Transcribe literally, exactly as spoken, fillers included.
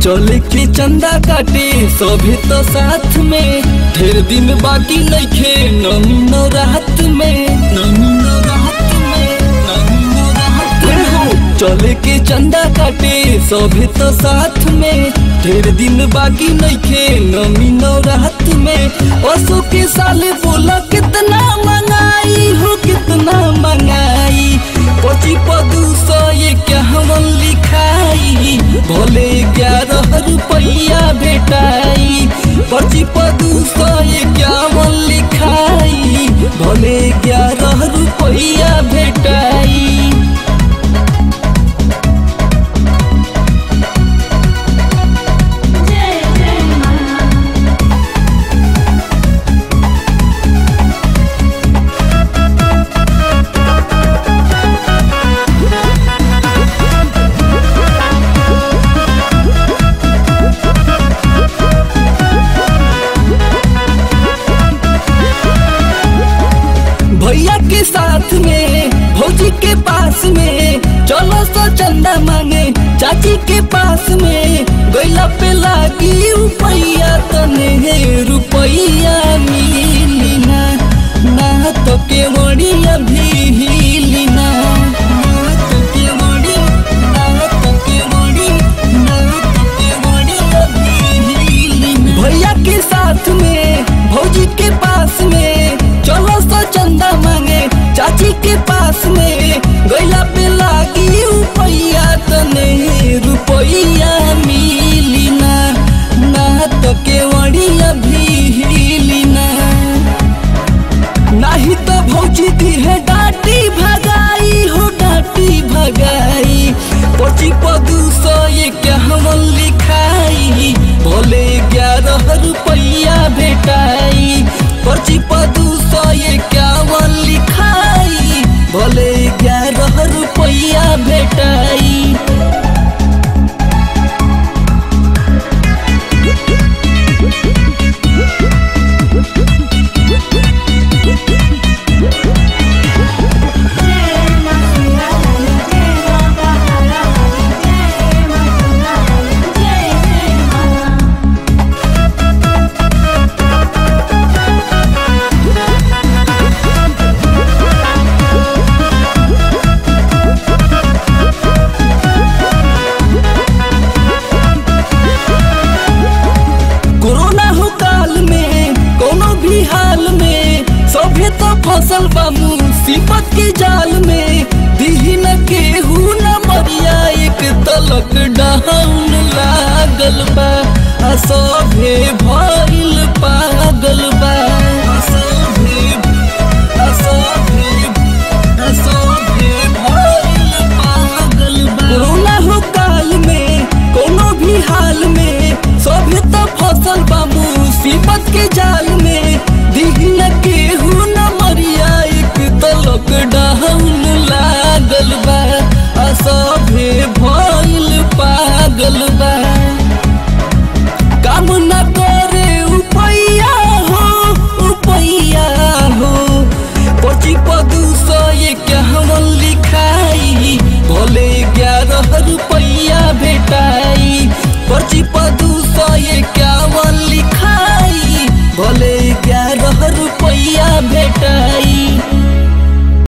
चले के चंदा काटे सभी तो साथ में, ढेर दिन बाकी नइखे नमी न रात में, नमी न रात में, नमी न रात में। चले के चंदा काटे सभी तो साथ में, ढेर दिन बाकी नइखे नमी न रात में। असो के साले बोला कितना मंगाई हो, कितना मंगाई, पची पदू सौ इक्यावन लिखाई, भले ग्यारह रुपया भेटाई। पची पदू सौ इक्यावन लिखाई, भले ग्यारह रुपया भेटाई। भैया के साथ में भौजी के पास में, चलो सो चंदा मांगे चाची के पास में। गैला पे लागी रुपया तने रुपया मिली ना, ना तो के वड़िया भी हिली ना, ना तो के वड़ी, ना तो के वड़ी, ना तो के वड़िया भी हिली ना। भैया के साथ में भौजी के पास में, चलो सो चंदा मांगे चाची के पास में। गैला पे लागी रुपया तने रुपया मिली ना, ना तो के वड़िया भी हिली ना। नहीं तो भौजी दी है डांटी भगाई हो, डांटी भगाई। पची पदू सौ इक्यावन लिखाई, भले ग्यारह रुपया भेटाई। पची पदू सौ इक्यावन लिखाई, भले ग्यारह रुपया भेटाई। हाल में सभे तो फसल बा मुसीबत के जाल में, दीन केहू न मरिया एक तलक डाउन लागल बा। सभे भइल पागल बा, सभे सभे सभे भइल पागल बा। कोरोना हो काल में कोनो भी हाल में, सभे तो फसल बा मुसीबत के जाल में, दीन केहू न मरिया एक तलक डाउन लागल बा। सभे भइल पागल बा, काम न करे रुपया हो, रुपया हो। पची पदू सौ इक्यावन लिखाई, भले ग्यारह रुपया भेटाई। पची पदू सौ इक्यावन लिखाई, भले ग्यारह रुपया भेटाई।